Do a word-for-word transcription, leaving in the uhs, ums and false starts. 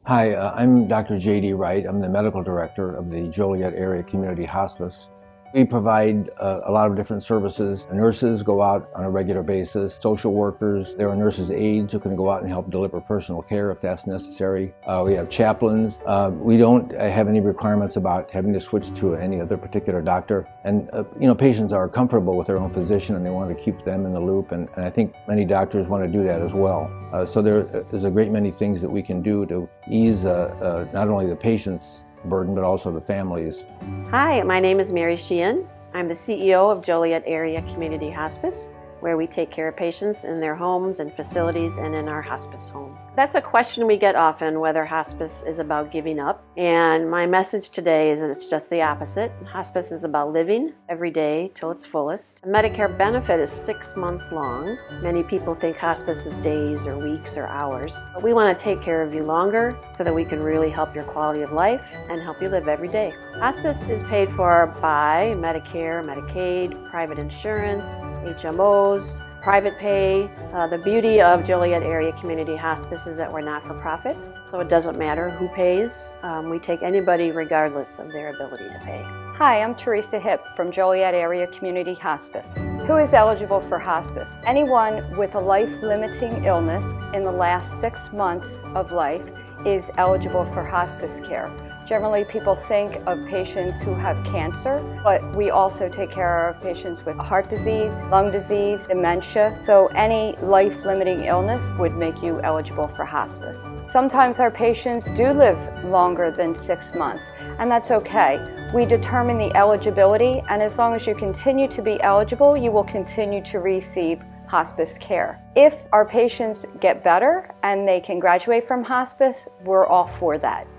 Hi, uh, I'm Doctor J D Wright. I'm the medical director of the Joliet Area Community Hospice. We provide uh, a lot of different services. Nurses go out on a regular basis, social workers, there are nurses' aides who can go out and help deliver personal care if that's necessary. Uh, we have chaplains. Uh, we don't have any requirements about having to switch to any other particular doctor. And uh, you know, patients are comfortable with their own physician and they want to keep them in the loop, and, and I think many doctors want to do that as well. Uh, so there is a great many things that we can do to ease uh, uh, not only the patient's burden, but also the families. Hi, my name is Mary Sheehan. I'm the C E O of Joliet Area Community Hospice, where we take care of patients in their homes and facilities and in our hospice home. That's a question we get often, whether hospice is about giving up. And my message today is that it's just the opposite. Hospice is about living every day till its fullest. A Medicare benefit is six months long. Many people think hospice is days or weeks or hours. But we want to take care of you longer so that we can really help your quality of life and help you live every day. Hospice is paid for by Medicare, Medicaid, private insurance, H M Os, private pay. Uh, the beauty of Joliet Area Community Hospice is that we're not for profit, so it doesn't matter who pays. Um, we take anybody regardless of their ability to pay. Hi, I'm Teresa Hipp from Joliet Area Community Hospice. Who is eligible for hospice? Anyone with a life-limiting illness in the last six months of life is eligible for hospice care. Generally, people think of patients who have cancer, but we also take care of patients with heart disease, lung disease, dementia. So any life-limiting illness would make you eligible for hospice. Sometimes our patients do live longer than six months, and that's okay. We determine the eligibility, and as long as you continue to be eligible, you will continue to receive hospice care. If our patients get better and they can graduate from hospice, we're all for that.